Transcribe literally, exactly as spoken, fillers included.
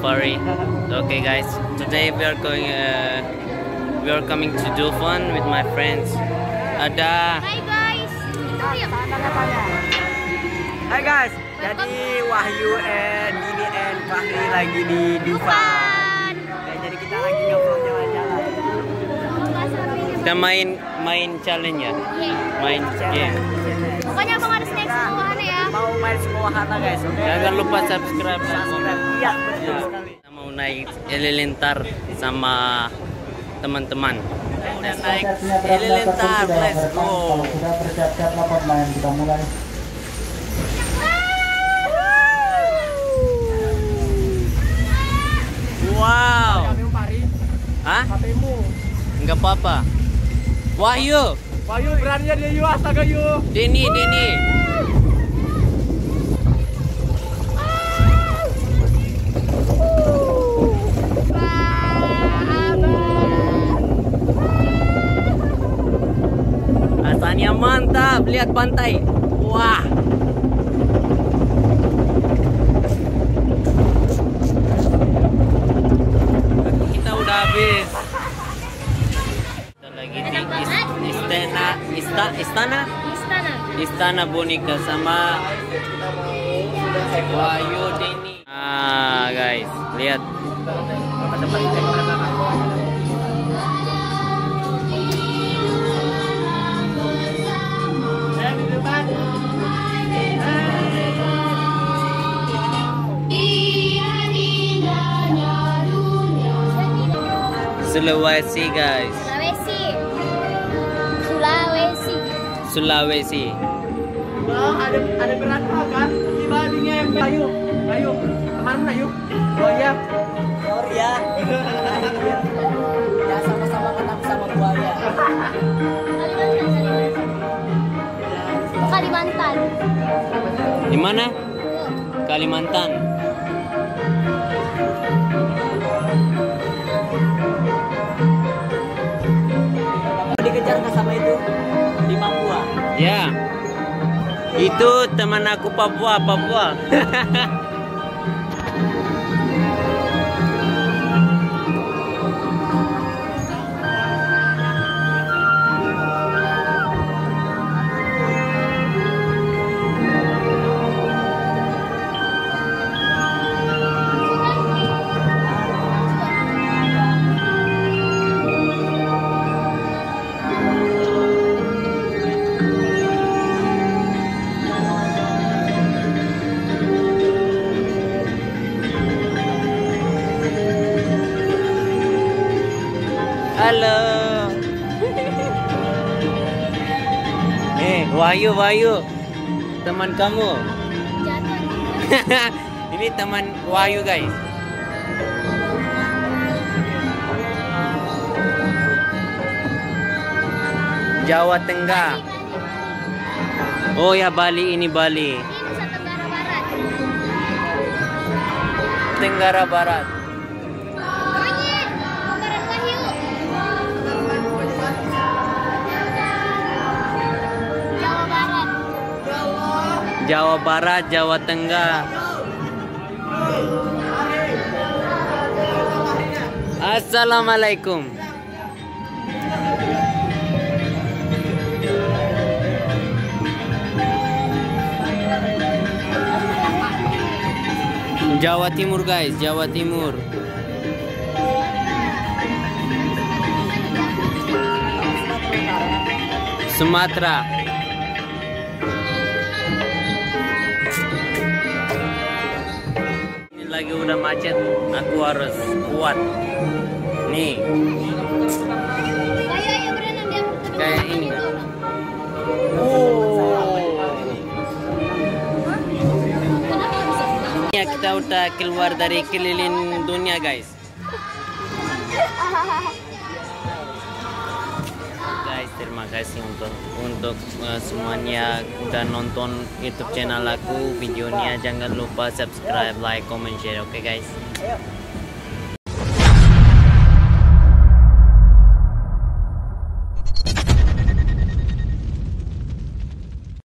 safari. Okay guys, today we are going uh, we are coming to do fun with my friends. Ada. Hai guys. Hai guys. Jadi Wahyu and Dini and Fahri lagi di Dufan. Ya, jadi kita lagi nge-vlog jalan-jalan. Kita main main challenge ya. Main game. Pokoknya abang harus naik semua wahana ya. Mau main semua wahana guys. Oke. Jangan lupa subscribe. Subscribe. Iya, betul Ya. sekali. Kita mau naik halilintar sama teman-teman. Udah naik halilintar, let's go. Sudah bersiap-siap lapat main, kita mulai. Wow. Hah? H P-mu. Enggak apa-apa. Wahyu. Wahyu beraninya dia Yu, astaga Yu. Deni, Deni. Rasanya mantap, lihat pantai. Wah. Kita udah habis. Kita lagi di is- istana, ista, istana, Istana. istana boneka sama Wahyu Deni. Ah guys, lihat. Sulawesi guys, Sulawesi. Sulawesi. Sulawesi. Wah, ada ada berapa kan? Di babinya yang ayo, ayo. Kemana yuk? Oh iya. Sorry ya. Ya sama-sama menang sama buaya. Kalimantan. Di mana? Kalimantan. Dikejar nggak sama itu di Papua? Ya. Itu teman aku Papua, Papua. Halo. Eh, Wahyu, Wahyu. Teman kamu. Jatuh. Ini teman Wahyu, guys. Jawa Tengah. Oh ya, Bali, ini Bali. Ini Nusa Tenggara Barat. Tenggara Barat. Monyet. Gambaran Wahyu. Jawa Barat. Jawa Barat, Jawa Tengah. Assalamualaikum. Jawa Timur guys, Jawa Timur. Sumatera. Ini lagi udah macet, aku harus kuat. Nih, Ayo ayo berenang dia. kayak ini kan. Kenapa bisa? Ya, kita udah keluar dari keliling dunia guys. Guys, terima kasih untuk untuk uh, semuanya udah nonton YouTube channel aku videonya. Jangan lupa subscribe, like, comment, share. Oke guys.